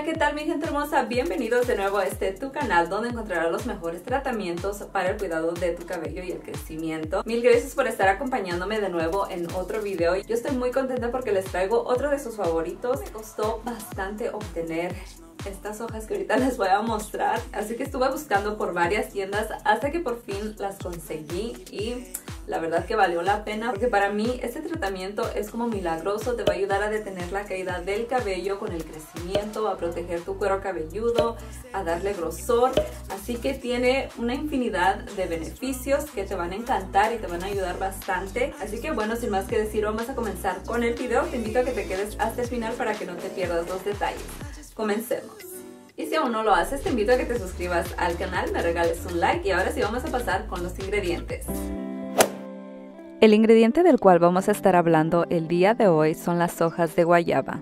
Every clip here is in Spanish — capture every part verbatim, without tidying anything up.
¿qué tal mi gente hermosa? Bienvenidos de nuevo a este tu canal donde encontrarás los mejores tratamientos para el cuidado de tu cabello y el crecimiento. Mil gracias por estar acompañándome de nuevo en otro video. Yo estoy muy contenta porque les traigo otro de sus favoritos. Me costó bastante obtener estas hojas que ahorita les voy a mostrar, así que estuve buscando por varias tiendas hasta que por fin las conseguí y la verdad que valió la pena porque para mí este tratamiento es como milagroso. Te va a ayudar a detener la caída del cabello con el crecimiento, a proteger tu cuero cabelludo, a darle grosor, así que tiene una infinidad de beneficios que te van a encantar y te van a ayudar bastante. Así que bueno, sin más que decir, vamos a comenzar con el video. Te invito a que te quedes hasta el final para que no te pierdas los detalles. Comencemos. Y si aún no lo haces, te invito a que te suscribas al canal, me regales un like y ahora sí vamos a pasar con los ingredientes. El ingrediente del cual vamos a estar hablando el día de hoy son las hojas de guayaba.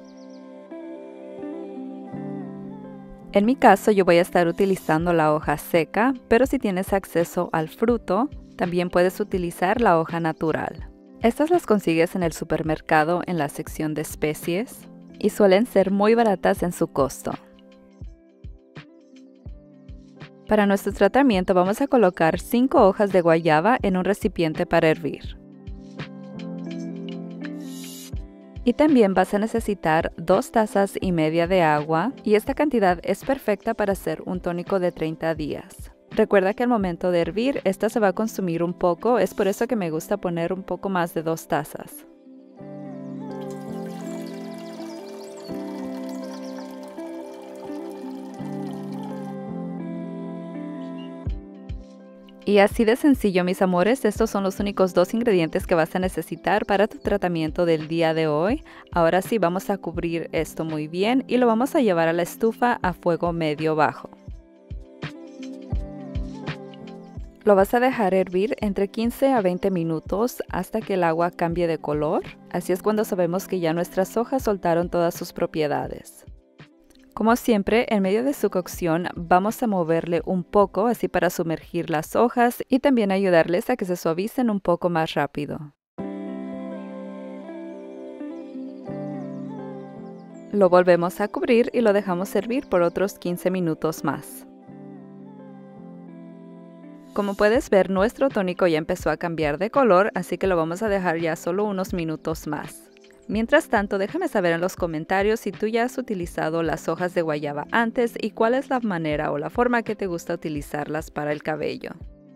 En mi caso yo voy a estar utilizando la hoja seca, pero si tienes acceso al fruto, también puedes utilizar la hoja natural. Estas las consigues en el supermercado en la sección de especies y suelen ser muy baratas en su costo. Para nuestro tratamiento vamos a colocar cinco hojas de guayaba en un recipiente para hervir. Y también vas a necesitar dos tazas y media de agua y esta cantidad es perfecta para hacer un tónico de treinta días. Recuerda que al momento de hervir esta se va a consumir un poco, es por eso que me gusta poner un poco más de dos tazas. Y así de sencillo, mis amores, estos son los únicos dos ingredientes que vas a necesitar para tu tratamiento del día de hoy. Ahora sí vamos a cubrir esto muy bien y lo vamos a llevar a la estufa a fuego medio bajo. Lo vas a dejar hervir entre quince a veinte minutos hasta que el agua cambie de color. Así es cuando sabemos que ya nuestras hojas soltaron todas sus propiedades. Como siempre, en medio de su cocción vamos a moverle un poco así para sumergir las hojas y también ayudarles a que se suavicen un poco más rápido. Lo volvemos a cubrir y lo dejamos hervir por otros quince minutos más. Como puedes ver, nuestro tónico ya empezó a cambiar de color, así que lo vamos a dejar ya solo unos minutos más. Mientras tanto, déjame saber en los comentarios si tú ya has utilizado las hojas de guayaba antes y cuál es la manera o la forma que te gusta utilizarlas para el cabello.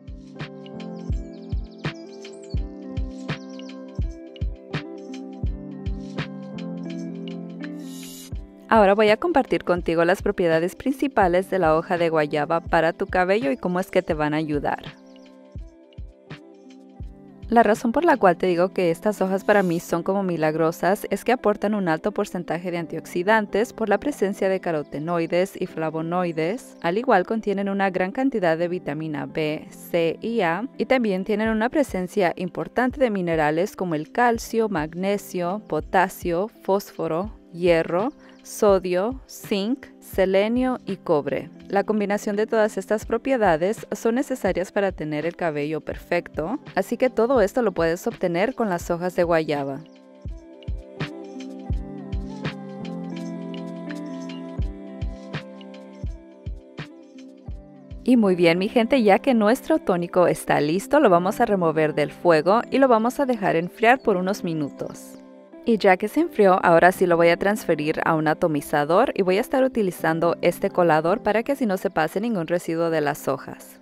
Ahora voy a compartir contigo las propiedades principales de la hoja de guayaba para tu cabello y cómo es que te van a ayudar. La razón por la cual te digo que estas hojas para mí son como milagrosas es que aportan un alto porcentaje de antioxidantes por la presencia de carotenoides y flavonoides. Al igual contienen una gran cantidad de vitamina B, C y A y también tienen una presencia importante de minerales como el calcio, magnesio, potasio, fósforo, hierro, sodio, zinc, selenio y cobre. La combinación de todas estas propiedades son necesarias para tener el cabello perfecto, así que todo esto lo puedes obtener con las hojas de guayaba. Y muy bien mi gente, ya que nuestro tónico está listo, lo vamos a remover del fuego y lo vamos a dejar enfriar por unos minutos. Y ya que se enfrió, ahora sí lo voy a transferir a un atomizador y voy a estar utilizando este colador para que así no se pase ningún residuo de las hojas.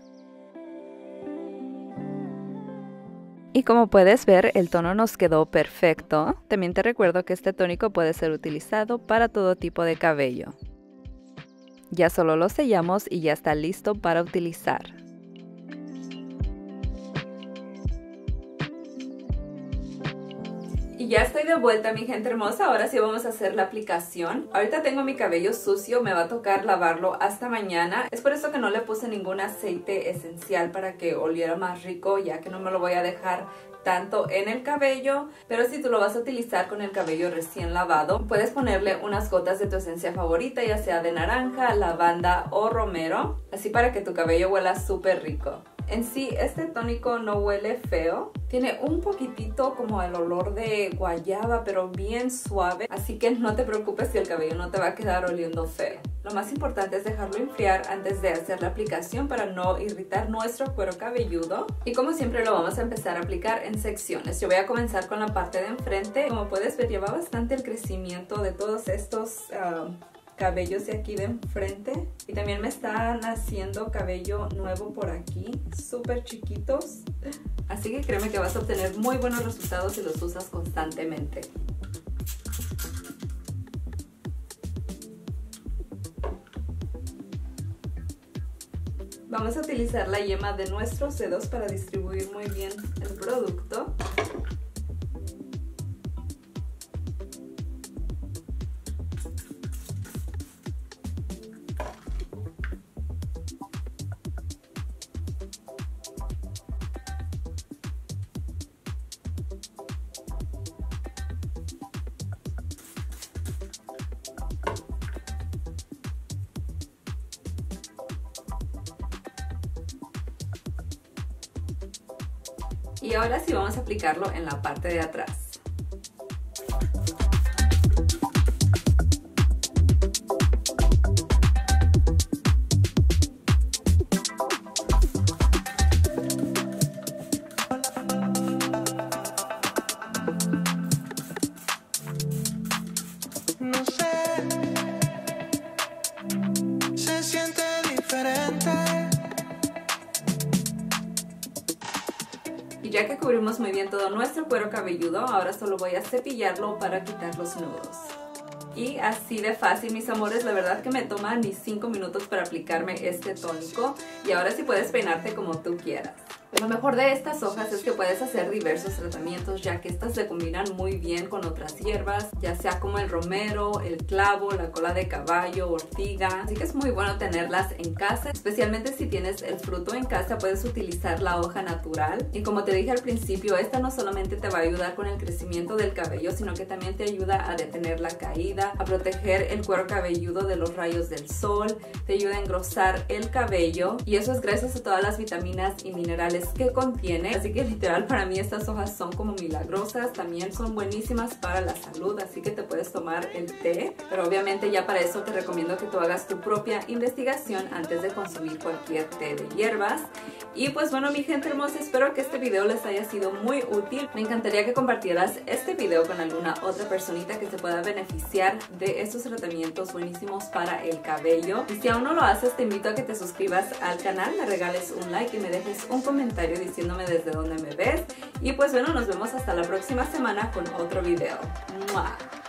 Y como puedes ver, el tono nos quedó perfecto. También te recuerdo que este tónico puede ser utilizado para todo tipo de cabello. Ya solo lo sellamos y ya está listo para utilizar. Y ya estoy de vuelta mi gente hermosa, ahora sí vamos a hacer la aplicación. Ahorita tengo mi cabello sucio, me va a tocar lavarlo hasta mañana. Es por eso que no le puse ningún aceite esencial para que oliera más rico, ya que no me lo voy a dejar tanto en el cabello. Pero si tú lo vas a utilizar con el cabello recién lavado, puedes ponerle unas gotas de tu esencia favorita, ya sea de naranja, lavanda o romero, así para que tu cabello huela súper rico. En sí, este tónico no huele feo. Tiene un poquitito como el olor de guayaba, pero bien suave. Así que no te preocupes si el cabello no te va a quedar oliendo feo. Lo más importante es dejarlo enfriar antes de hacer la aplicación para no irritar nuestro cuero cabelludo. Y como siempre lo vamos a empezar a aplicar en secciones. Yo voy a comenzar con la parte de enfrente. Como puedes ver, lleva bastante el crecimiento de todos estos uh, cabellos de aquí de enfrente. Y también me está naciendo cabello nuevo por aquí, súper chiquitos. Así que créeme que vas a obtener muy buenos resultados si los usas constantemente. Vamos a utilizar la yema de nuestros dedos para distribuir muy bien el producto. Y ahora sí vamos a aplicarlo en la parte de atrás. No sé, se siente diferente. Y ya que cubrimos muy bien todo nuestro cuero cabelludo, ahora solo voy a cepillarlo para quitar los nudos. Y así de fácil, mis amores, la verdad que me toma ni cinco minutos para aplicarme este tónico. Y ahora sí puedes peinarte como tú quieras. Lo mejor de estas hojas es que puedes hacer diversos tratamientos, ya que estas se combinan muy bien con otras hierbas, ya sea como el romero, el clavo, la cola de caballo, ortiga. Así que es muy bueno tenerlas en casa, especialmente si tienes el fruto en casa, puedes utilizar la hoja natural. Y como te dije al principio, esta no solamente te va a ayudar con el crecimiento del cabello, sino que también te ayuda a detener la caída, a proteger el cuero cabelludo de los rayos del sol, te ayuda a engrosar el cabello, y eso es gracias a todas las vitaminas y minerales que contiene. Así que literal, para mí estas hojas son como milagrosas. También son buenísimas para la salud, así que te puedes tomar el té, pero obviamente ya para eso te recomiendo que tú hagas tu propia investigación antes de consumir cualquier té de hierbas. Y pues bueno, mi gente hermosa, espero que este video les haya sido muy útil. Me encantaría que compartieras este video con alguna otra personita que se pueda beneficiar de estos tratamientos buenísimos para el cabello. Y si aún no lo haces, te invito a que te suscribas al canal, me regales un like y me dejes un comentario diciéndome desde dónde me ves. Y pues bueno, nos vemos hasta la próxima semana con otro video. ¡Mua!